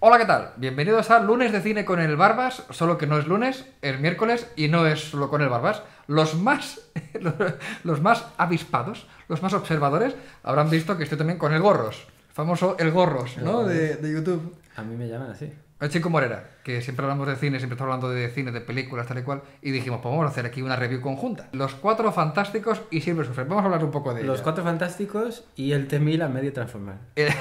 Hola, ¿qué tal? Bienvenidos a Lunes de Cine con el Barbas, solo que no es lunes, es miércoles y no es solo con el Barbas. Los más avispados, los más observadores, habrán visto que estoy también con el Gorros, famoso el Gorros, ¿no? De YouTube. A mí me llaman así. El Chico Morera, que siempre hablamos de cine, siempre estamos hablando de cine, de películas, tal y cual, y dijimos, pues vamos a hacer aquí una review conjunta. Los Cuatro Fantásticos y Silver Surfer. Vamos a hablar un poco de Los ella. Cuatro Fantásticos y el T-1000 a medio transformar.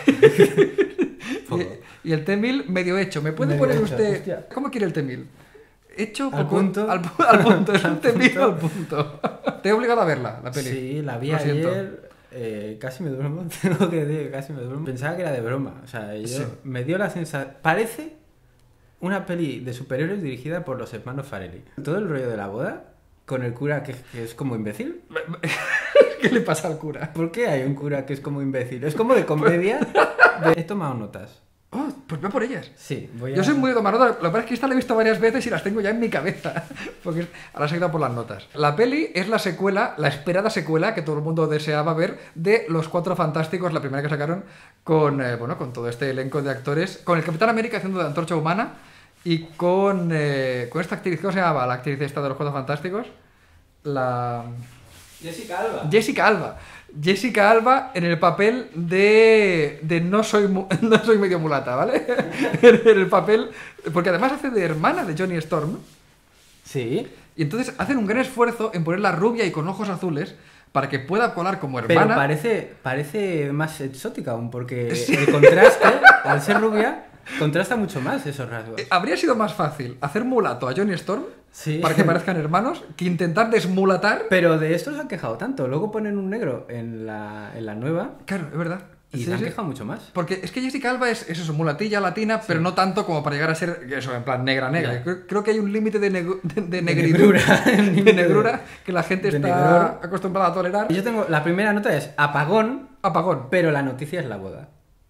Y el T-1000 medio hecho. ¿Me puede Medio poner hecho, usted... hostia. ¿Cómo quiere el T-1000? Hecho Al poco- punto. Al punto. Es un T-1000 al punto. Te he obligado a verla, la peli. Sí, la vi Lo siento. ayer. Casi me duermo, tengo que decir, casi me duermo. Pensaba que era de broma. O sea, Sí. me dio la sensación. Parece una peli de superhéroes dirigida por los hermanos Farrelly. Todo el rollo de la boda, con el cura que es como imbécil. ¿Qué le pasa al cura? ¿Por qué hay un cura que es como imbécil? Es como de comedia. He tomado notas. Oh, pues ve por ellas. Sí, voy a... Yo soy muy de tomar notas. Lo que pasa es que esta la he visto varias veces y las tengo ya en mi cabeza. Porque ahora se ha ido por las notas. La peli es la secuela, la esperada secuela que todo el mundo deseaba ver de Los Cuatro Fantásticos, la primera que sacaron con todo este elenco de actores, con el Capitán América haciendo de Antorcha Humana y con esta actriz, ¿cómo se llamaba? La actriz esta de Los Cuatro Fantásticos. La... Jessica Alba. Jessica Alba en el papel de no soy medio mulata, ¿vale? En el papel... Porque además hace de hermana de Johnny Storm. Sí. Y entonces hacen un gran esfuerzo en ponerla rubia y con ojos azules para que pueda colar como Pero hermana. parece más exótica aún, porque Sí. el contraste, al ser rubia, contrasta mucho más esos rasgos. Habría sido más fácil hacer mulato a Johnny Storm Sí. para que parezcan hermanos que intentar desmulatar. Pero de esto se han quejado tanto. Luego ponen un negro en la nueva Claro, es verdad. y Sí, se han sí. quejado mucho más. Porque es que Jessica Alba es eso, mulatilla latina, pero no tanto como para llegar a ser eso, en plan negra. Ya. Creo que hay un límite de negritud, negrura. de negrura que la gente de está negror. acostumbrada a tolerar. Yo tengo, la primera nota es apagón, Apagón. pero la noticia es la boda.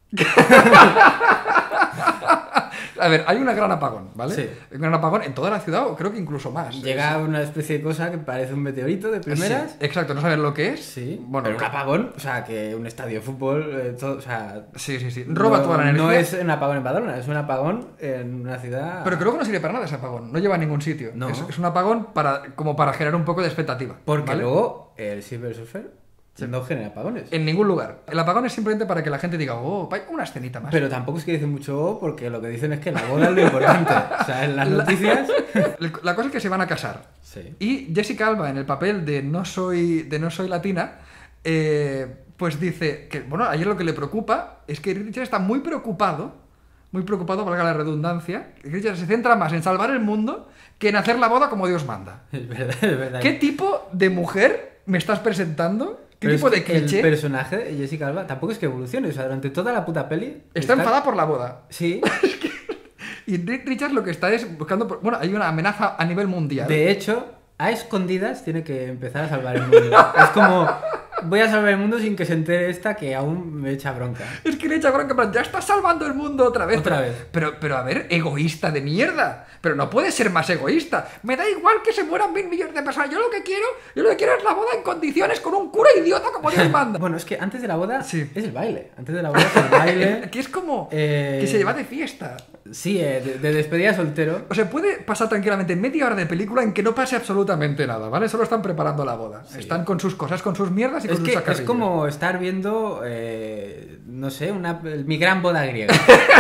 A ver, hay un gran apagón, ¿vale? Sí. Hay un gran apagón en toda la ciudad, o creo que incluso más. Llega una especie de cosa que parece un meteorito de primeras. Sí, exacto, no sabes lo que es. Sí, Bueno, pero un apagón, o sea, que un estadio de fútbol, todo, o sea... sí. Roba no, toda la energía. No es un apagón en Badalona, es un apagón en una ciudad... Pero creo que no sirve para nada ese apagón, no lleva a ningún sitio. No. Es un apagón como para generar un poco de expectativa. Porque ¿vale? luego el Silver Surfer no genera apagones. En ningún lugar. El apagón es simplemente para que la gente diga, oh, hay una escenita más. Pero tampoco es que dicen mucho porque lo que dicen es que la boda es lo importante. O sea, en las noticias... La cosa es que se van a casar. Sí. Y Jessica Alba, en el papel de no soy latina, pues dice que, bueno, a ella lo que le preocupa es que Richard está muy preocupado, valga la redundancia, que Richard se centra más en salvar el mundo que en hacer la boda como Dios manda. Es verdad. ¿Qué tipo de mujer me estás presentando? ¿Qué Pero tipo es de que cliché? el personaje de Jessica Alba tampoco es que evolucione. O sea, durante toda la puta peli... Está enfadada por la boda. Sí. Y Richard lo que está es buscando... Bueno, hay una amenaza a nivel mundial. De hecho, a escondidas tiene que empezar a salvar el mundo. Es como... Voy a salvar el mundo sin que se entere esta que aún me echa bronca. Es que le echa bronca, en plan, ya estás salvando el mundo otra vez. Otra vez. Pero a ver, egoísta de mierda. Pero no puedes ser más egoísta. Me da igual que se mueran 1.000 millones de personas. Yo lo que quiero es la boda en condiciones con un cura idiota como Dios manda. Bueno, es que antes de la boda Sí. es el baile. Antes de la boda es el baile. Que es como que se lleva de fiesta. Sí, de despedida soltero. O sea, puede pasar tranquilamente media hora de película en que no pase absolutamente nada, ¿vale? Solo están preparando la boda. Sí. Están con sus cosas, con sus mierdas y Es con sus que es sacarrillos. como estar viendo, no sé, mi gran boda griega.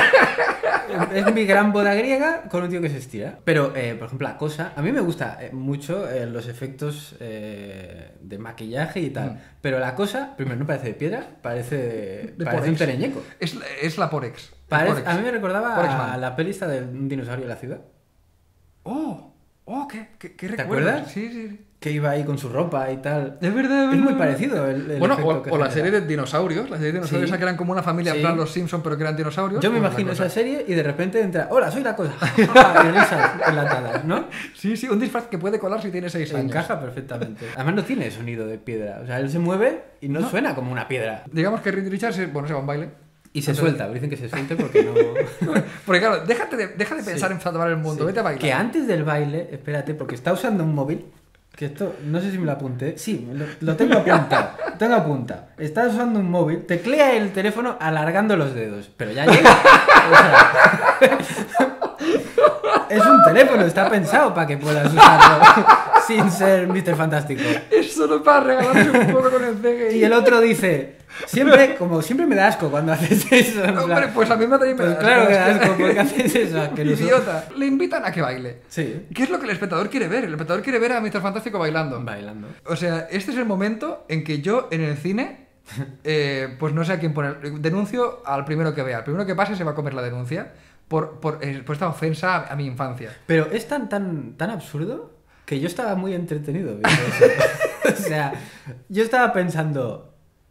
Es mi gran boda griega con un tío que se estira. Pero, por ejemplo, la cosa... A mí me gusta mucho los efectos de maquillaje y tal. Pero la cosa, primero, no parece de piedra, parece un Porex. tereñeco. Es la Porex. A mí me recordaba Porexman. a la pelista de un dinosaurio de la ciudad. Oh, qué recuerdo. acuerdas? Sí. Que iba ahí con su ropa y tal. Es verdad. Es muy parecido el Bueno, efecto que o la genera. serie de dinosaurios. La serie de dinosaurios Sí. esa que eran como una familia, en Sí. plan los Simpsons, pero que eran dinosaurios. Yo me Pues la imagino cosa. esa serie y de repente entra, hola, soy la cosa. Y risas enlatadas, ¿no? Sí, un disfraz que puede colar si tiene 6 años. Encaja perfectamente. Además no tiene sonido de piedra. O sea, él se mueve y no suena como una piedra. Digamos que Reed Richards se va a un baile. Y se Entonces- suelta, dicen que se suelte porque no... Porque claro, deja de pensar en salvar el mundo, Sí. vete a bailar. Que antes del baile, espérate, porque está usando un móvil Que esto, no sé si me lo apunté. Sí, lo tengo apuntado. Tengo apuntado. Estás usando un móvil, teclea el teléfono alargando los dedos, pero ya llega. O sea, es un teléfono, está pensado para que puedas usarlo sin ser Mr. Fantástico. Es solo para regalarse un poco con el CGI. Y el otro dice, siempre me da asco cuando haces eso. En Hombre, plan, pues a mí también me pues da claro que da asco. asco, porque haces eso. Asqueroso. Idiota. Le invitan a que baile. Sí. ¿Qué es lo que el espectador quiere ver? El espectador quiere ver a Mr. Fantástico bailando. Bailando. O sea, este es el momento en que yo en el cine, pues no sé a quién poner. Denuncio al primero que vea. El primero que pase se va a comer la denuncia por esta ofensa a mi infancia. Pero es tan absurdo que yo estaba muy entretenido viendo eso. O sea, yo estaba pensando...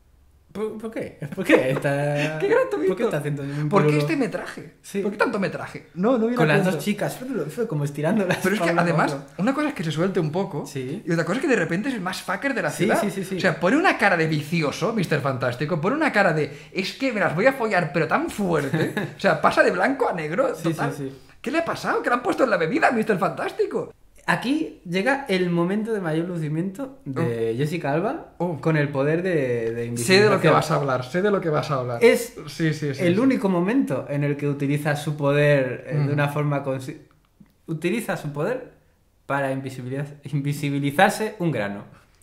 ¿Por qué? ¿Por qué está... ¡Qué gratuito! ¿Por qué está haciendo un ¿Por qué pololo? este metraje? Sí. ¿Por qué tanto metraje? No viene Con a las cuento. dos chicas, fue como estirándolas. Pero es que para uno además, para otro. una cosa es que se suelte un poco Sí. y otra cosa es que de repente es el más fucker de la Sí, ciudad. sí. O sea, pone una cara de vicioso, Mr. Fantástico, pone una cara de es que me las voy a follar, pero tan fuerte. O sea, pasa de blanco a negro. Sí, Total. sí. ¿Qué le ha pasado? ¿Qué le han puesto en la bebida, Mr. Fantástico? Aquí llega el momento de mayor lucimiento de Jessica Alba con el poder de invisibilización. Sé de lo que vas a hablar, sé de lo que vas a hablar. Es sí, el único momento en el que utiliza su poder de una forma... Utiliza su poder para invisibilizarse un grano.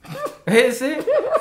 Ese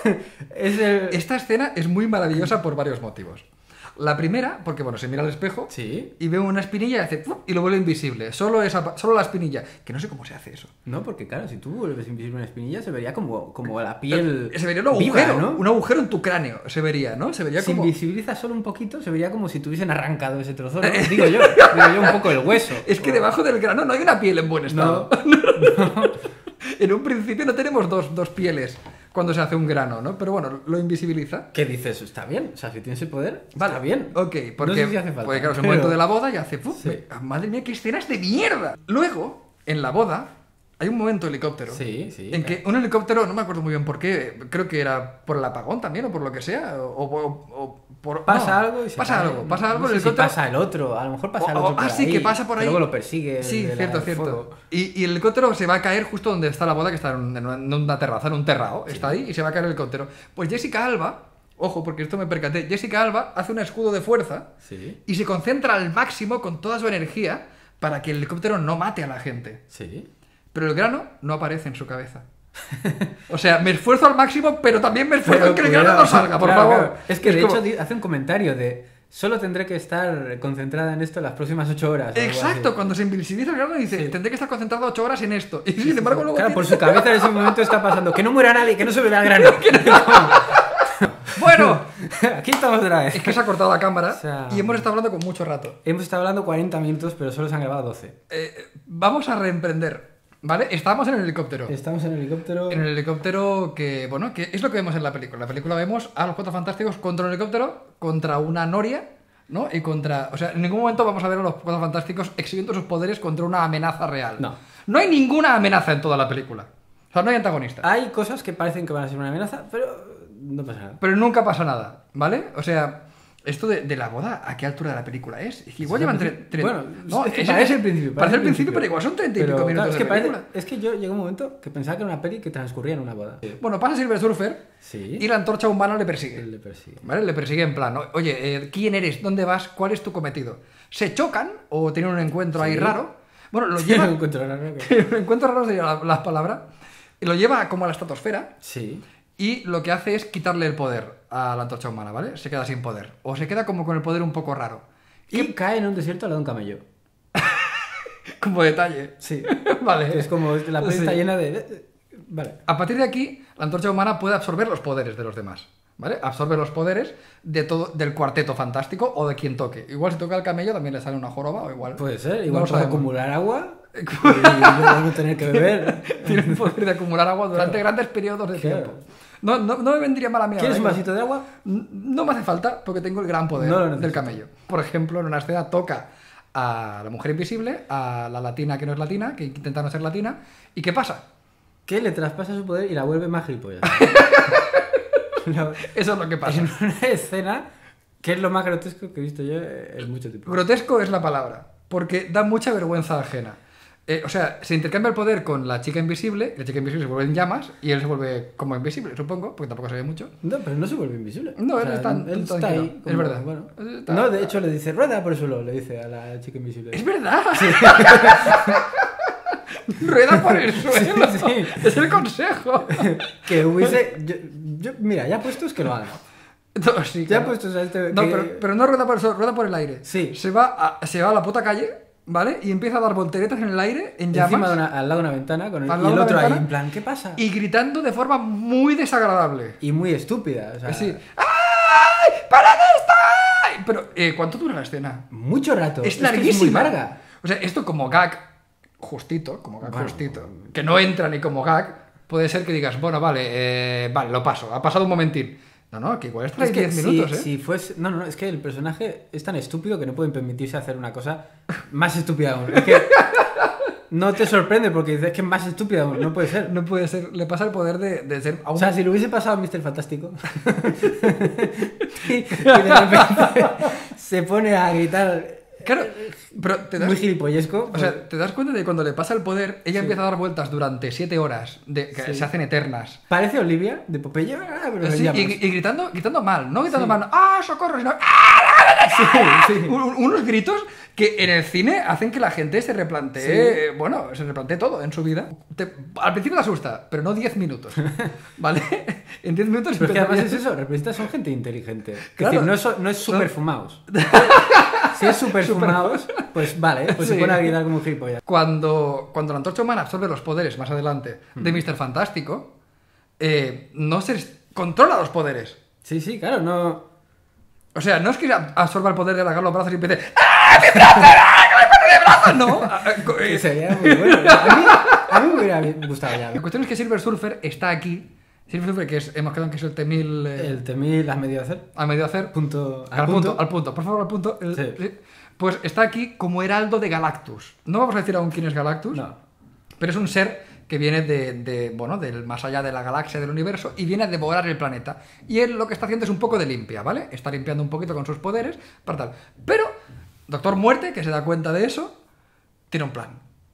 es el... Esta escena es muy maravillosa por varios motivos. La primera, porque bueno, se mira al espejo Sí. y ve una espinilla y hace ¡pum! Y lo vuelve invisible. Solo la espinilla. Que no sé cómo se hace eso. No, porque claro, si tú vuelves invisible una espinilla, se vería como la piel Se vería un viva, agujero, ¿no? un agujero en tu cráneo. Se vería, ¿no? Se vería Si como. invisibilizas solo un poquito, se vería como si tuviesen arrancado ese trozo, ¿no? Digo yo un poco el hueso. Es que debajo del grano no hay una piel en buen estado. No. En un principio no tenemos dos pieles cuando se hace un grano, ¿no? Pero bueno, lo invisibiliza. ¿Qué dices? ¿Está bien? O sea, si tienes el poder, Vale, está bien. Ok, porque, no sé si hace falta. porque claro, es el pero- momento de la boda y hace ¡pum! Sí. Madre mía, qué escenas de mierda. Luego, en la boda, hay un momento helicóptero. Sí. En que un helicóptero, no me acuerdo muy bien por qué, creo que era por el apagón también o por lo que sea, o por... Pasa no, algo y se pasa cae. algo, pasa algo No el sé si helicóptero... pasa el otro, a lo mejor pasa el otro por sí, ahí, que pasa por ahí. Luego lo persigue. Sí, el de cierto, el cierto. fuego. Y el helicóptero se va a caer justo donde está la boda, que está en una terraza, en un terrao. Está ahí y se va a caer el helicóptero. Pues Jessica Alba, ojo, porque esto me percaté, Jessica Alba hace un escudo de fuerza Sí. y se concentra al máximo con toda su energía para que el helicóptero no mate a la gente. Sí. Pero el grano no aparece en su cabeza. O sea, me esfuerzo al máximo, pero también me esfuerzo en que el grano no salga, por Claro, favor. claro. Es que de como- hecho hace un comentario de solo tendré que estar concentrada en esto las próximas 8 horas. o algo Exacto, así. cuando se invisibiliza el grano dice, Sí. tendré que estar concentrado 8 horas en esto. Y sin embargo luego Claro, tiene- por su cabeza en ese momento está pasando que no muera nadie, que no se vea el grano. Bueno, Aquí estamos otra vez. es que se ha cortado la cámara O sea- y hemos estado hablando con mucho rato. Hemos estado hablando 40 minutos, pero solo se han grabado 12. Vamos a reemprender, ¿vale? Estábamos en el helicóptero. Estamos en el helicóptero. En el helicóptero que, bueno, que es lo que vemos en la película. En la película vemos a los Cuatro Fantásticos contra un helicóptero, contra una noria, ¿no? Y contra... O sea, en ningún momento vamos a ver a los Cuatro Fantásticos exhibiendo sus poderes contra una amenaza real. No. No hay ninguna amenaza en toda la película. O sea, no hay antagonista. Hay cosas que parecen que van a ser una amenaza, pero no pasa nada. Pero nunca pasa nada, ¿vale? O sea, esto de la boda, ¿a qué altura de la película es? Es que igual llevan... Bueno, no, es que parece el principio. Parece el principio, pero igual son 30 y pico Pero, minutos claro, es de que película. es que yo llegué a un momento que pensaba que era una peli que transcurría en una boda. Bueno, pasa Silver Surfer Sí. y la antorcha humana le persigue. Él le persigue. ¿Vale? Le persigue en plan, oye, ¿quién eres? ¿Dónde vas? ¿Cuál es tu cometido? Se chocan o tienen un encuentro ahí Sí. raro. Bueno, lo Sí, lleva... no encuentro nada que- un encuentro raro sería la palabra. Y lo lleva como a la estratosfera Sí. y lo que hace es quitarle el poder a la antorcha humana, ¿vale? Se queda sin poder. O se queda como con el poder un poco raro. Y cae en un desierto al lado de un camello. Como detalle. Sí. Vale. Es como la peli Sí. está llena de... Vale. A partir de aquí, la antorcha humana puede absorber los poderes de los demás. ¿Vale? Absorbe los poderes de todo, del cuarteto fantástico o de quien toque. Igual si toca el camello también le sale una joroba o igual. Puede ser. No Igual lo puede sabemos. acumular agua y luego no tener que beber. Tiene el poder de acumular agua durante grandes periodos de Claro. tiempo. No me vendría mal a mí. ¿Quieres un ahora, vasito de agua? No me hace falta porque tengo el gran poder No lo del necesito. camello. Por ejemplo, en una escena toca a la mujer invisible, a la latina que no es latina, que intenta no ser latina. ¿Y qué pasa? Que le traspasa su poder y la vuelve más gilipollas. Eso es lo que pasa. En una escena que es lo más grotesco que he visto yo en mucho tiempo. Grotesco es la palabra, porque da mucha vergüenza ajena. O sea, se intercambia el poder con la chica invisible, la chica invisible se vuelve en llamas y él se vuelve como invisible, supongo, porque tampoco se ve mucho. No, pero no se vuelve invisible. No, O él sea, está está ahí. es verdad. Bueno. Está- No, de hecho le dice, rueda por el suelo, le dice a la chica invisible. ¡Es verdad! Rueda por el suelo. Sí. Es el consejo. Que hubiese... mira, ya puestos que lo haga. No, sí, Ya claro. puestos a este... No, que- pero no rueda por el suelo, rueda por el aire. Sí. Se va a la puta calle, ¿vale? Y empieza a dar volteretas en el aire, en llamas. Encima al lado de una ventana con el, Al y lado el de otro una ahí ventana. en plan, ¿qué pasa? Y gritando de forma muy desagradable. Y muy estúpida. O sea, Sí. ¡Ay! ¡Para de estar! Pero, ¿cuánto dura la escena? mucho rato. Es que larguísima. es muy larga. O sea, esto como gag justito, Bueno. justito, que no entra ni como gag, puede ser que digas, bueno, vale, vale, lo paso, ha pasado un momentín. No, que igual está ahí Es que 10 minutos, ¿eh? si fuese... No, es que el personaje es tan estúpido que no pueden permitirse hacer una cosa más estúpida aún. Es que no te sorprende porque dices que es más estúpida aún. No puede ser. No puede ser, le pasa el poder de ser aún... O sea, si lo hubiese pasado a Mr. Fantástico y de repente se pone a gritar Claro, pero te das... muy gilipollesco. O sea, te das cuenta de que cuando le pasa el poder, ella empieza a dar vueltas durante 7 horas, que se hacen eternas. Parece Olivia de Popeye, pero en Sí, llamas. y gritando mal, no gritando Sí. mal, ¡ah, socorro! Sino, Sí, sí. unos gritos que en el cine hacen que la gente se replantee, bueno, se replantee todo en su vida. Al principio te asusta, pero no 10 minutos, ¿vale? En 10 minutos... Pero es que además es empezaría- eso, representa son gente inteligente. Es Claro. decir, no es super fumados. Si es super fumados, pues vale, pues Sí. se pone a gritar como un gilipollas. Cuando la antorcha humana absorbe los poderes más adelante de Mr. Fantástico, no se controla los poderes. Sí, sí, claro, no... O sea, no es que absorba el poder de alargar los brazos y empiece ¡ah, mi brazo! ¡ah, que me pone de brazo! No. Que sería muy bueno. A mí me hubiera gustado ya. La cuestión es que Silver Surfer está aquí. Silver Surfer, que hemos quedado en que es el T-1000 El T-1000 has medio hacer. a medio hacer. Punto, Al punto, por favor, al punto. Sí. Pues está aquí como heraldo de Galactus. No vamos a decir aún quién es Galactus, No. pero es un ser que viene bueno, del más allá de la galaxia, del universo, y viene a devorar el planeta. Y él lo que está haciendo es un poco de limpia, ¿vale? Está limpiando un poquito con sus poderes, para tal. Pero, Doctor Muerte, que se da cuenta de eso, tiene un plan.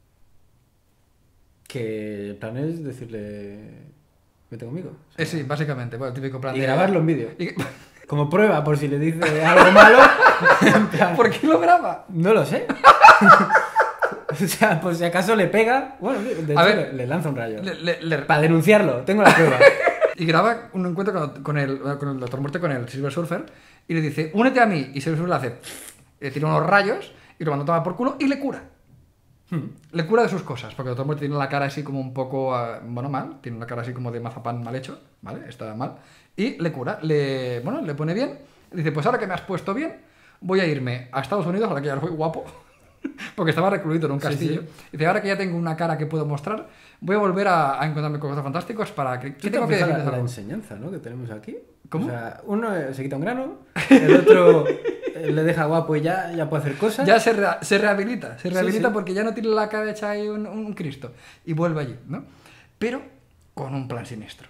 Que el plan es decirle... Vete conmigo. O sea, Sí, básicamente, bueno, el típico plan y de... grabarlo en vídeo. Y- Como prueba, por si le dice algo malo. En plan, ¿Por qué lo graba? no lo sé. O sea, por si acaso le pega. Bueno, de hecho, A ver, le lanza un rayo. Le- Para denunciarlo, tengo la prueba. Y graba un encuentro con el Doctor Muerte, con el Silver Surfer, y le dice, únete a mí. Y Silver Surfer le hace, le tira unos rayos, y lo manda a tomar por culo, y le cura. Le cura de sus cosas, porque el Doctor Muerte tiene la cara así como un poco, bueno, mal, tiene una cara así como de mazapán mal hecho, ¿vale? Está mal. Y le cura, le pone bien. Dice, pues ahora que me has puesto bien, voy a irme a Estados Unidos, ahora que ya soy guapo, porque estaba recluido en un Sí, castillo. sí. Dice, ahora que ya tengo una cara que puedo mostrar, voy a volver a encontrarme con cosas fantásticos para que... ¿Qué tengo que Fija decirles la algo? enseñanza, ¿no? Que tenemos aquí. ¿Cómo? O sea, uno se quita un grano, el otro le deja guapo y ya puede hacer cosas. Ya se rehabilita, sí. porque ya no tiene la cara hecha ahí un Cristo. Y vuelve allí, ¿no? Pero con un plan siniestro.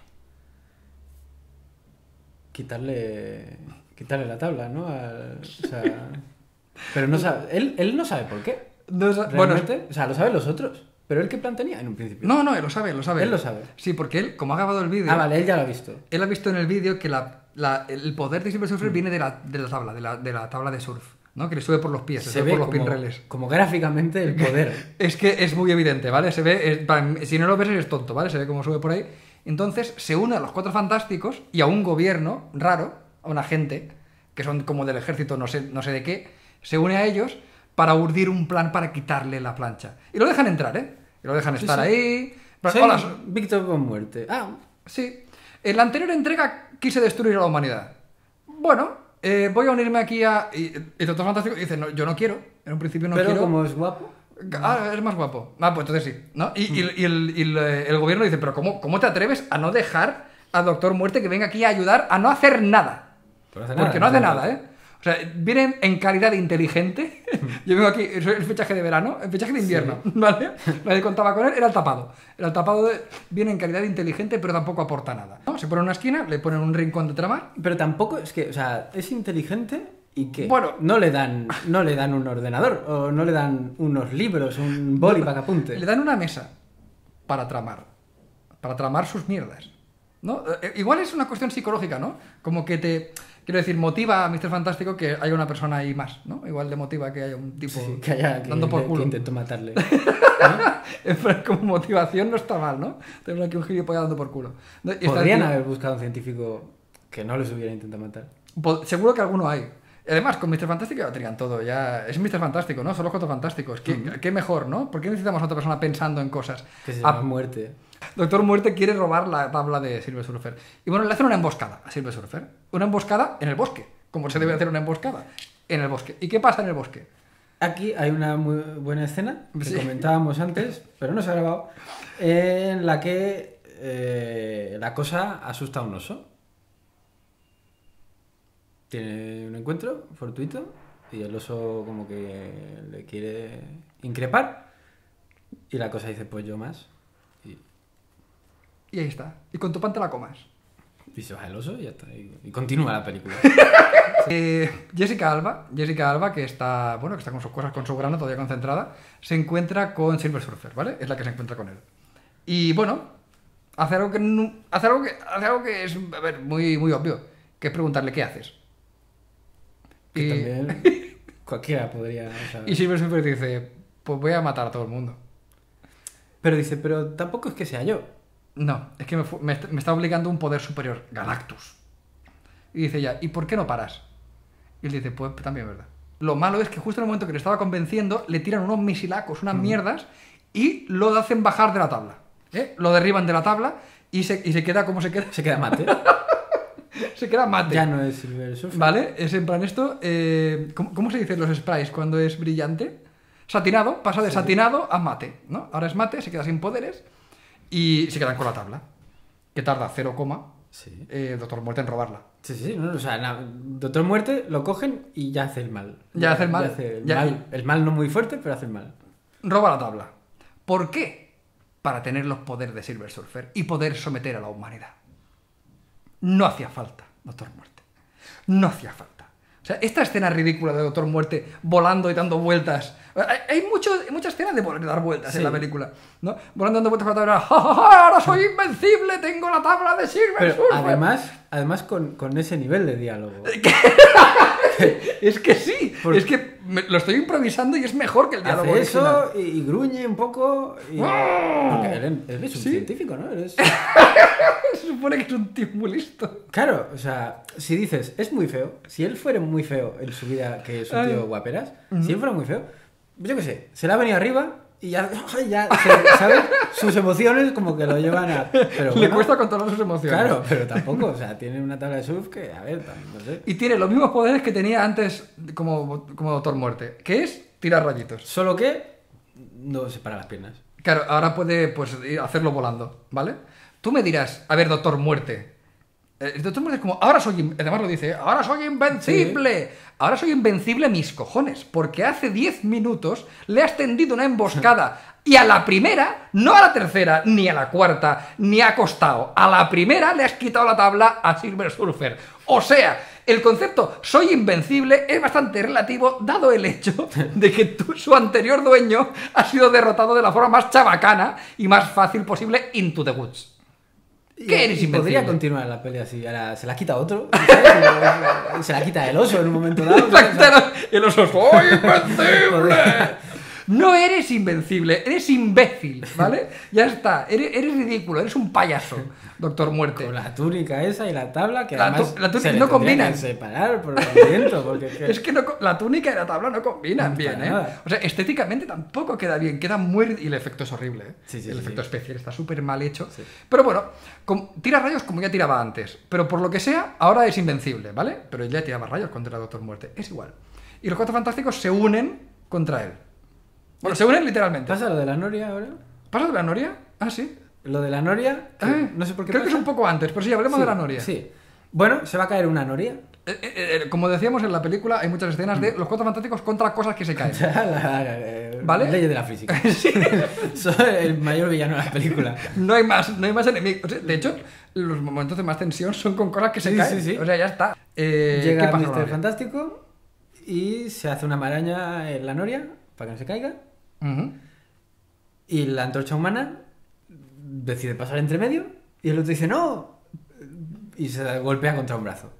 Quitarle la tabla, ¿no? O sea, pero no sabe, él no sabe por qué. Bueno, Realmente, o sea, lo saben los otros. Pero él qué plan tenía en un principio. no, él lo sabe. Él lo sabe. Sí, porque él, como ha grabado el vídeo, Ah, vale, él ya lo ha visto. él ha visto en el vídeo que el poder de Silver Surfer viene de la tabla, de la tabla de surf, ¿no? Que le sube por los pies, Se sube ve por los como, pinreles. como gráficamente el poder. Es que es muy evidente, ¿vale? Se ve, si no lo ves eres tonto, ¿vale? Se ve cómo sube por ahí. Entonces se une a los Cuatro Fantásticos y a un gobierno raro, a una gente, que son como del ejército, no sé de qué, se une a ellos para urdir un plan para quitarle la plancha. Y lo dejan entrar, ¿eh? Y lo dejan estar sí. ahí. Soy Hola, Víctor con muerte. Ah, sí. En la anterior entrega quise destruir a la humanidad. Bueno, voy a unirme aquí a... Y el Doctor Fantástico dice, no, yo no quiero. En un principio no pero quiero. como es guapo. Ah, es más guapo. Ah, pues entonces sí, ¿no? Y el gobierno dice, pero ¿cómo te atreves a no dejar al Doctor Muerte que venga aquí a ayudar a no hacer nada? Pero hace Porque no hace nada, ¿eh? O sea, vienen en calidad de inteligente. Yo vengo aquí, soy el fichaje de verano, el fichaje de invierno, ¿vale? Lo que contaba con él era el tapado. El tapado viene en calidad de inteligente, pero tampoco aporta nada, ¿no? Se pone en una esquina, le ponen un rincón de tramar. Pero tampoco es que, o sea, es inteligente, ¿Y qué? Bueno. No le dan un ordenador, o no le dan unos libros, un boli para que apunte. Le dan una mesa para tramar sus mierdas, ¿no? Igual es una cuestión psicológica, ¿no? Como que quiero decir, motiva a Mr. Fantástico que haya una persona ahí más, ¿no? Igual le motiva que haya un tipo Sí, que haya dando por culo. que intentó matarle. Como motivación no está mal, ¿no? Tenemos aquí un gilipollas dando por culo. Y está el Podrían tío- haber buscado un científico que no les hubiera intentado matar. Seguro que alguno hay. Además, con Mr. Fantástico ya tenían todo. Ya es Mr. Fantástico, ¿no? Son los 4 fantásticos. ¿Qué mejor, no? ¿Por qué necesitamos a otra persona pensando en cosas? Que se llama Muerte. Doctor Muerte quiere robar la tabla de Silver Surfer. Y bueno, le hacen una emboscada a Silver Surfer. Una emboscada en el bosque. Como se debe hacer una emboscada en el bosque. ¿Y qué pasa en el bosque? Aquí hay una muy buena escena que Sí. comentábamos antes, pero no se ha grabado, en la que la cosa asusta a un oso. Tiene un encuentro fortuito y el oso como que le quiere increpar y la cosa dice, pues yo más. Y ahí está. Y con tu pan te la comas. Y se baja el oso y ya está. Y continúa la película. Jessica Alba, que está, bueno, que está con sus cosas, con su grano todavía concentrada, se encuentra con Silver Surfer, ¿vale? Es la que se encuentra con él. Y bueno, hace algo que es, a ver, muy, muy obvio, que es preguntarle qué haces. Que Y, también cualquiera podría... o sea, y Silver Surfer dice, pues voy a matar a todo el mundo. Pero dice, pero tampoco es que sea yo. No, es que me está obligando un poder superior, Galactus. Y dice ella, ¿y por qué no paras? Y él dice, pues también es verdad. Lo malo es que justo en el momento que le estaba convenciendo, le tiran unos misilacos, unas mierdas, y lo hacen bajar de la tabla. Lo derriban de la tabla y se queda como se queda. Se queda mate. Se queda mate. Ya no es Silver Surfer. ¿Vale? Es en plan esto. ¿Cómo se dicen los sprays cuando es brillante? Satinado, pasa de satinado a mate, ¿no? Ahora es mate, se queda sin poderes y se quedan con la tabla. Que tarda 0, Sí. Doctor Muerte en robarla. Sí, no, o sea, Doctor Muerte lo cogen y ya hace el mal. Ya hace el mal. El mal no muy fuerte, pero hace el mal. Roba la tabla. ¿Por qué? Para tener los poderes de Silver Surfer y poder someter a la humanidad. No hacía falta, Doctor Muerte. No hacía falta. O sea, esta escena ridícula de Doctor Muerte volando y dando vueltas. Hay muchas escenas de dar vueltas en la película, ¿no? Volando dando vueltas con la tabla. ¡Ja, ja, ja! ¡Ahora soy invencible! ¡Tengo la tabla de Silver Pero Surfer! además con ese nivel de diálogo. Es que sí. Es que lo estoy improvisando y es mejor que el diálogo Hace original. eso y gruñe un poco. Porque él es un científico, ¿no? Se supone que es un tío muy listo. Claro, o sea, si dices, es muy feo, si él fuera muy feo en su vida, que es un tío guaperas, si él fuera muy feo, yo qué sé, se le ha venido arriba y ya ¿sabes? Sus emociones como que lo llevan a... Pero Le bueno, cuesta controlar sus emociones. claro, pero tampoco, o sea, tiene una tabla de surf que, a ver, no sé. Y tiene los mismos poderes que tenía antes como Doctor Muerte, que es tirar rayitos. Solo que no separa las piernas. Claro, ahora puede pues hacerlo volando, ¿vale? Tú me dirás, a ver, Doctor Muerte. El Doctor Muerte es como, además lo dice, ahora soy invencible. Sí. Ahora soy invencible mis cojones, porque hace 10 minutos le has tendido una emboscada y a la primera, no a la tercera, ni a la cuarta, ni ha costado. A la primera le has quitado la tabla a Silver Surfer. O sea, el concepto soy invencible es bastante relativo dado el hecho de que su anterior dueño ha sido derrotado de la forma más chabacana y más fácil posible into the woods. ¿Qué eres invencible? Podría continuar la pelea así, ahora se la quita otro, ¿sabes? Y se la quita el oso en un momento dado. El oso, soy invencible. No eres invencible, eres imbécil, ¿vale? Ya está, eres ridículo, eres un payaso, Doctor Muerte. Con la túnica esa y la tabla, que además la túnica se no combinan. Separar por el viento, porque es que la túnica y la tabla no combinan bien, ¿eh? O sea, estéticamente tampoco queda bien, queda muy... Y el efecto es horrible, ¿eh? Sí, el efecto especial está súper mal hecho. Sí. Pero bueno, tira rayos como ya tiraba antes, pero por lo que sea, ahora es invencible, ¿vale? Pero ya tiraba rayos contra el Doctor Muerte, es igual. Y los 4 fantásticos se unen contra él. Bueno, se unen literalmente. ¿Pasa lo de la Noria ahora? ¿Pasa de la Noria? Ah, sí. Lo de la Noria, no sé por qué creo pasa. que es un poco antes, pero sí, hablemos de la Noria. Sí. Bueno, se va a caer una Noria. Como decíamos en la película, hay muchas escenas de los 4 fantásticos contra cosas que se caen. ¿Vale? Leyes de la física. Sí. Soy el mayor villano de la película. No hay más enemigos. O sea, de hecho, los momentos de más tensión son con cosas que se caen. Sí. O sea, ya está. Llega ¿qué pasa, Mr. Fantástico y se hace una maraña en la noria para que no se caiga. Ujú. Y la antorcha humana decide pasar entre medio y el otro dice ¡no! Y se golpea contra un brazo.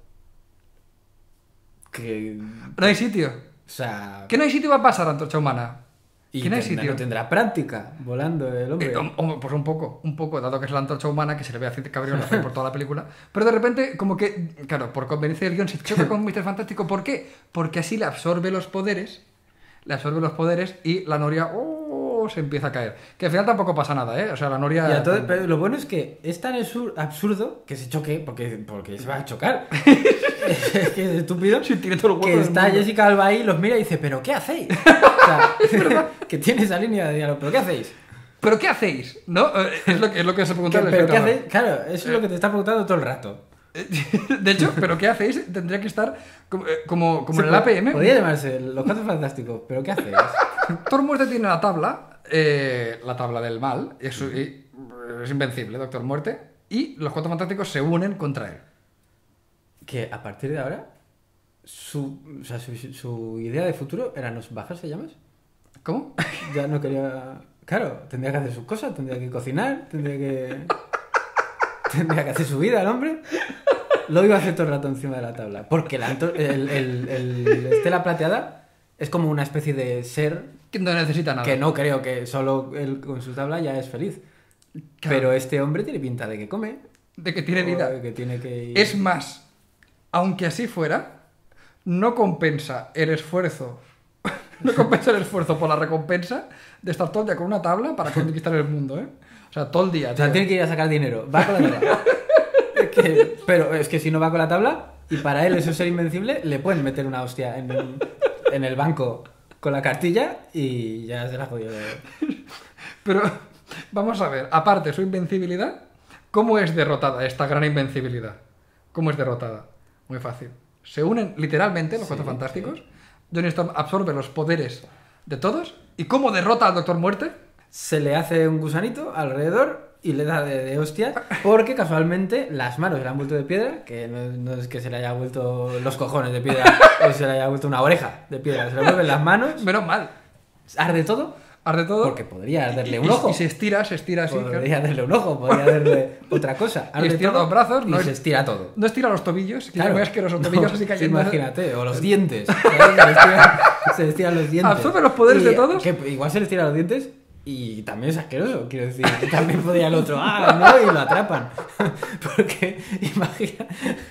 Que... No hay sitio. O sea... ¿Qué no hay sitio para pasar, antorcha humana? Y ¿Qué no hay tendrá, sitio? no tendrá práctica volando el hombre. Pues un poco, dado que es la antorcha humana, que se le ve a cabriola por toda la película. Pero de repente, como que, claro, por conveniencia del guión, se choca con Mr. Fantástico. ¿Por qué? Porque así le absorbe los poderes y la noria se empieza a caer. Que al final tampoco pasa nada, ¿eh? O sea, la noria... Y a todo- pero lo bueno es que es tan absurdo que se choque porque se va a chocar. Es que es estúpido. Sí, tiene todo el hueco Que del está mundo. Jessica Alba ahí, los mira y dice, ¿pero qué hacéis? O sea, que tiene esa línea de diálogo, ¿pero qué hacéis? ¿Pero qué hacéis? ¿No? Es lo que se pregunta el ¿Pero qué espectador. hacéis? Claro, eso es lo que te está preguntando todo el rato. De hecho, ¿pero qué hacéis? Tendría que estar como en el APM. Podría llamarse Los Cuatro Fantásticos, ¿pero qué hacéis? Doctor Muerte tiene la tabla del mal, y es invencible, Doctor Muerte, y los Cuatro Fantásticos se unen contra él. Que a partir de ahora, su idea de futuro era no bajarse llamas. ¿Cómo? Ya no quería... Claro, tendría que hacer sus cosas, tendría que cocinar, tendría que hacer su vida el hombre. Lo iba a hacer todo el rato encima de la tabla. Porque el Estela Plateada es como una especie de ser Que no necesita nada. que no creo que solo él con su tabla ya es feliz. Claro. Pero este hombre tiene pinta de que come. De que tiene vida. O de que tiene que ir... Es más, aunque así fuera, no compensa el esfuerzo. No compensa el esfuerzo por la recompensa de estar todo el día con una tabla para conquistar el mundo, ¿eh? O sea, todo el día. O sea, tío. tiene que ir a sacar dinero. Va con la tabla. Pero es que si no va con la tabla, y para él eso es ser invencible, le pueden meter una hostia en el banco con la cartilla y ya se la ha jodido. Pero vamos a ver, aparte su invencibilidad, ¿cómo es derrotada esta gran invencibilidad? ¿Cómo es derrotada? Muy fácil. Se unen literalmente los Cuatro Fantásticos. Johnny Storm absorbe los poderes de todos. ¿Y cómo derrota al Doctor Muerte? Se le hace un gusanito alrededor y le da de hostias porque casualmente las manos se le han vuelto de piedra, que no es que se le haya vuelto los cojones de piedra o se le haya vuelto una oreja de piedra, se le vuelven las manos, Menos mal. arde todo, Arde todo. porque podría arderle un ojo. Y se estira así. Podría darle un ojo, podría darle otra cosa. Y estira los brazos, y no se estira todo. No estira los tobillos, que Claro. es muy asqueroso, los tobillos No, así cayendo. Imagínate, o los dientes. ¿Sabes? Se le estiran los dientes. Absorbe los poderes Y, de todos. que igual se le estiran los dientes y también es asqueroso, quiero decir. Que también podría el otro, no, y lo atrapan. Porque, imagina,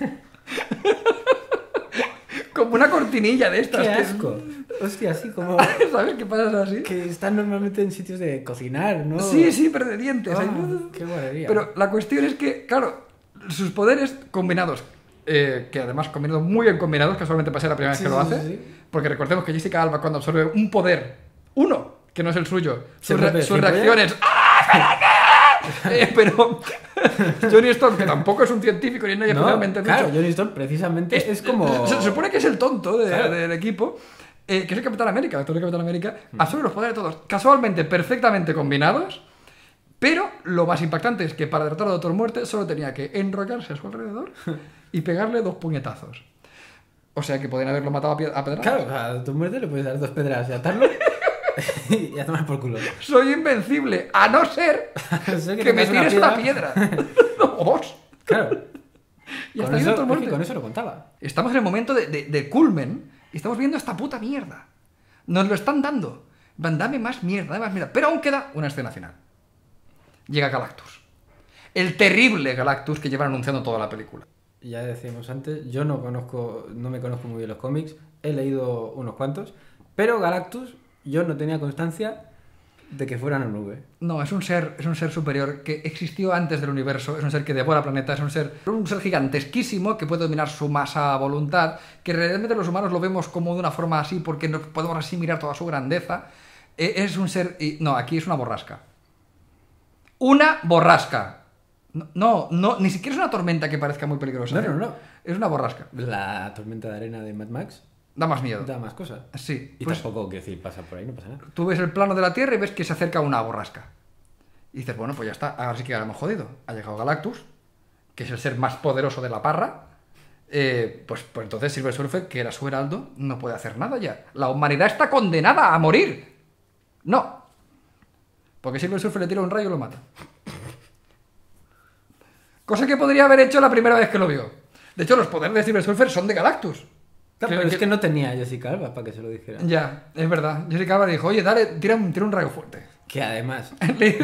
Como una cortinilla de estas. qué que- asco. Hostia, así como ¿Sabes qué pasa así? que están normalmente en sitios de cocinar, ¿no? Sí, pero de dientes. Ah, ahí. qué guarrería. Pero la cuestión es que, claro, sus poderes combinados, que además combinados muy bien combinados, casualmente para ser la primera vez Sí, que lo sí, hace, sí. porque recordemos que Jessica Alba cuando absorbe un poder, uno, que no es el suyo, Se sus, vuelve sus gilipollas. reacciones... pero Johnny Storm, que tampoco es un científico ni nadie No, especialmente claro, ducho, Johnny Storm precisamente es como... se supone que es el tonto Claro. del equipo, que es el Capitán América, el actor de Capitán América, absorbe los poderes de todos, casualmente perfectamente combinados, pero lo más impactante es que para derrotar a Doctor Muerte solo tenía que enrollarse a su alrededor y pegarle 2 puñetazos. O sea que podían haberlo matado a pedradas. Claro, a tu muerte le puedes dar 2 pedras y atarlo y a tomar por culo. Soy invencible, a no ser Sé que me tengas tires una piedra. O 2. Claro. Y Con hasta ahí eso, Doctor es que Muerte. con eso lo contaba. Estamos en el momento de culmen y estamos viendo esta puta mierda. Nos lo están dando. Van, dame más mierda, dame más mierda. Pero aún queda una escena final. Llega Galactus. El terrible Galactus que llevan anunciando toda la película. Ya decíamos antes, yo no me conozco muy bien los cómics, he leído unos cuantos, pero Galactus yo no tenía constancia de que fuera una nube. No, es un ser superior que existió antes del universo, es un ser que devora planetas, es un ser gigantesquísimo que puede dominar su masa a voluntad, que realmente los humanos lo vemos como de una forma así porque no podemos así mirar toda su grandeza. Es un ser... No, aquí es una borrasca. ¡Una borrasca! No, ni siquiera es una tormenta que parezca muy peligrosa. No. Es una borrasca. La tormenta de arena de Mad Max Da más miedo. da más cosas. Sí. Y Pues tampoco, quiero decir, pasa por ahí, no pasa nada. tú ves el plano de la Tierra y ves que se acerca una borrasca. Y dices, bueno, pues ya está, ahora sí que ya lo hemos jodido. Ha llegado Galactus, que es el ser más poderoso de la parra, Pues entonces Silver Surfer, que era su heraldo, no puede hacer nada ya. La humanidad está condenada a morir. No. Porque Silver Surfer le tira un rayo y lo mata. Cosa que podría haber hecho la primera vez que lo vio. De hecho, los poderes de Silver Surfer son de Galactus. Claro, pero es que no tenía a Jessica Alba para que se lo dijera. Ya, es verdad. Jessica Alba le dijo, oye, dale, tira un rayo fuerte. Que además...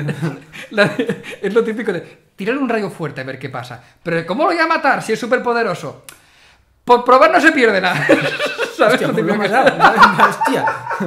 Es lo típico de tirar un rayo fuerte a ver qué pasa. Pero ¿cómo lo voy a matar si es súper poderoso? Por probar no se pierde nada. ¿Sabes? Hostia, Lo pues típico lo que- mataron. Hostia.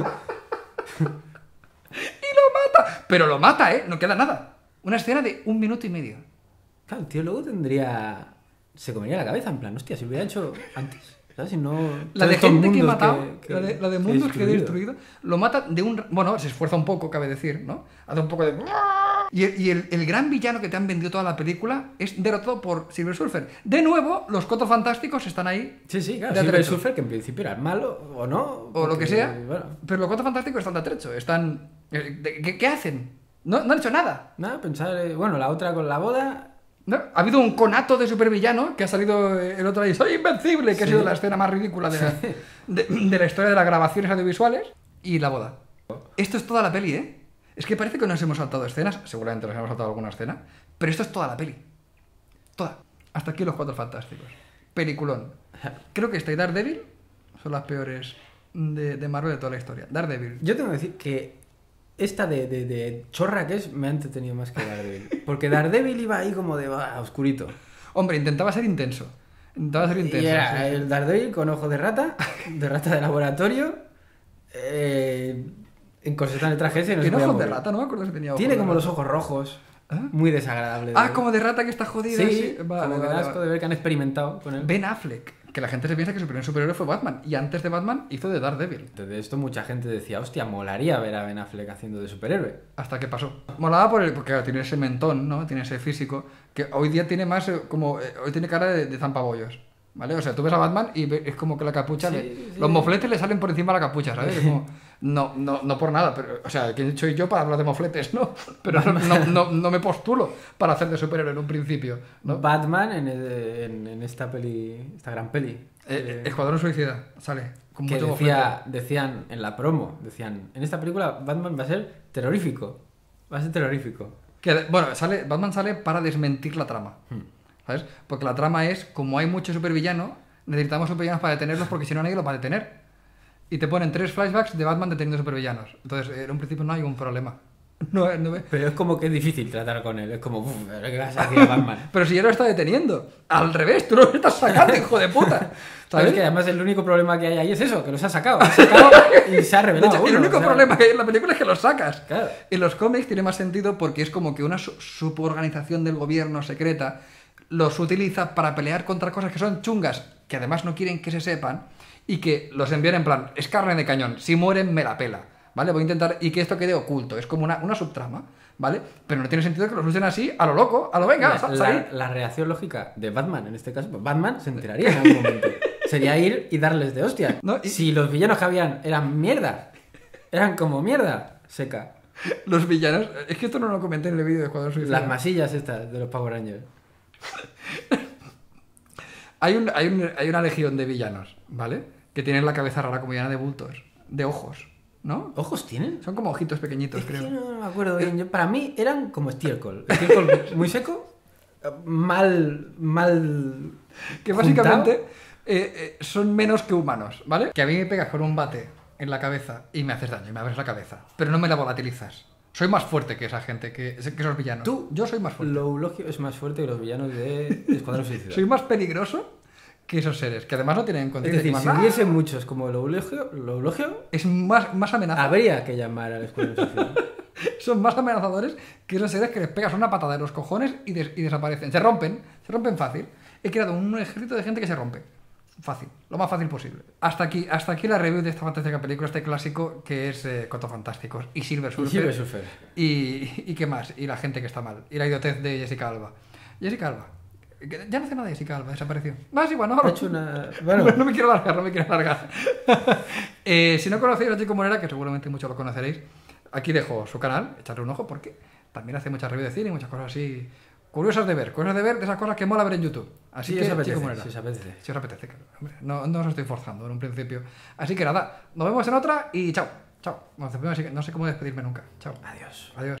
Y lo mata. Pero lo mata, ¿eh? No queda nada. Una escena de 1 minuto y medio. Claro, el tío luego tendría... Se comería la cabeza, en plan, hostia, si lo hubiera hecho antes. ¿Sabes? Si no... La de todos estos gente que he mundos matado, la de mundos que he destruido. destruido, lo mata de un... Bueno, se esfuerza un poco, cabe decir, ¿no? Hace un poco de... Y el gran villano que te han vendido toda la película es derrotado por Silver Surfer. De nuevo, los Cuatro Fantásticos están ahí. Sí, sí, claro. de Silver atrecho. Surfer, que en principio era el malo, o no. O lo que porque, sea. Bueno, Pero los Cuatro Fantásticos están de atrecho. Están... ¿Qué hacen? No han hecho nada. nada, pensar... Bueno, la otra con la boda... ¿No? Ha habido un conato de supervillano que ha salido el otro ahí, ¡soy invencible! Que ha Sí. sido la escena más ridícula de la historia de las grabaciones audiovisuales. Y la boda. Esto es toda la peli, ¿eh? Es que parece que nos hemos saltado escenas. Seguramente nos hemos saltado alguna escena. Pero esto es toda la peli. Toda. Hasta aquí los Cuatro Fantásticos. Peliculón. Creo que esta y Daredevil son las peores de Marvel de toda la historia. Daredevil. Yo tengo que decir que esta de chorra que es me ha entretenido más que Daredevil. Porque Daredevil iba ahí como de oscurito. Hombre, intentaba ser intenso. Intentaba ser intenso. Y era sí, sí. el Daredevil con ojo de rata de laboratorio, encorsetado en el traje ese y no se Tiene podía ojos de mover. rata, no me acuerdo si tenía ojos Tiene de como rata. los ojos rojos, ¿Ah? muy desagradable. de Ah, ver. como de rata que está jodida. Sí, Vale, como que vale, da asco vale. de ver que han experimentado con él. Ben Affleck, que la gente se piensa que su primer superhéroe fue Batman. Y antes de Batman hizo de Daredevil. De esto mucha gente decía, hostia, molaría ver a Ben Affleck haciendo de superhéroe. Hasta que pasó. Molaba porque claro, tiene ese mentón, ¿no? Tiene ese físico. Que hoy día tiene más hoy tiene cara de zampabollos. ¿Vale? O sea, tú ves a Batman y es como que la capucha... Sí, sí. Los mofletes le salen por encima de la capucha, ¿sabes? Es como, no por nada. Pero, o sea, ¿quién soy yo para hablar de mofletes, no? Pero no me postulo para hacer de superhéroe en un principio, ¿no? Batman en esta peli, esta gran peli. Escuadrón Suicida, sale. Con Que mucho moflete. decían en la promo, decían, en esta película Batman va a ser terrorífico. Va a ser terrorífico. Bueno, Batman sale para desmentir la trama. ¿Sabes? Porque la trama es, como hay muchos supervillanos, necesitamos supervillanos para detenerlos porque si no nadie los va a detener. Y te ponen 3 flashbacks de Batman deteniendo supervillanos. Entonces, en un principio no hay un problema. Pero es como que es difícil tratar con él. Es como, uff, ¿qué vas a decir a Batman? Pero si ya lo está deteniendo. Al revés, tú lo estás sacando, hijo de puta. ¿Sabes? ¿Sabes? Que además el único problema que hay ahí es eso, que los ha sacado. Y se ha De revelado. hecho, el uno, único o sea, problema que hay en la película es que los sacas. Claro. En los cómics tiene más sentido porque es como que una suborganización del gobierno secreta los utiliza para pelear contra cosas que son chungas, que además no quieren que se sepan, y que los envían en plan, es carne de cañón, si mueren me la pela, ¿vale? Voy a intentar, y que esto quede oculto, es como una subtrama, ¿vale? Pero no tiene sentido que los usen así, a lo loco, a lo venga, salid. la reacción lógica de Batman, en este caso, pues Batman se enteraría en algún momento. Sería ir y darles de hostia. No, y- Si los villanos que habían eran mierda, eran como mierda seca. Los villanos, es que esto no lo comenté en el vídeo de Escuadrón Suicida. Las masillas estas de los Power Rangers. Hay una legión de villanos, ¿vale? Que tienen la cabeza rara como llena de bultos, de ojos, ¿no? ¿Ojos tienen? Son como ojitos pequeñitos, Es creo. que no me acuerdo bien. Para mí eran como estiércol. Estiércol muy seco, mal Que juntado. básicamente son menos que humanos, ¿vale? Que a mí me pegas con un bate en la cabeza y me haces daño y me abres la cabeza, pero no me la volatilizas. Soy más fuerte que esa gente, que esos villanos. Yo soy más fuerte. Lo eulogio es más fuerte que los villanos de Escuadrón Suicida. Soy más peligroso que esos seres, que además no tienen Es conciencia. decir, que si más- hubiese muchos como lo eulogio, Es más amenazador. habría que llamar al Escuadrón Suicida. Son más amenazadores que esos seres que les pegas una patada en los cojones y desaparecen. Se rompen fácil. He creado un ejército de gente que se rompe. Fácil, lo más fácil posible. Hasta aquí la review de esta fantástica película, este clásico que es Cuatro Fantásticos y Silver Y Surfer. Silver Surfer. Y qué más, y la gente que está mal. Y la idiotez de Jessica Alba. Jessica Alba. Que ya no hace nada de Jessica Alba, desapareció. No, es igual, no. Ha hecho una... Bueno, No me quiero alargar. Si no conocéis a Chico Morera, que seguramente muchos lo conoceréis, aquí dejo su canal, echarle un ojo porque también hace muchas reviews de cine y muchas cosas así curiosas de ver de esas cosas que mola ver en YouTube. Así Sí, que, os apetece, chico moneda. si os apetece. Si os apetece, claro. Hombre, no os estoy forzando en un principio. Así que nada, nos vemos en otra y chao. Chao. No sé cómo despedirme nunca. Chao. Adiós. Adiós.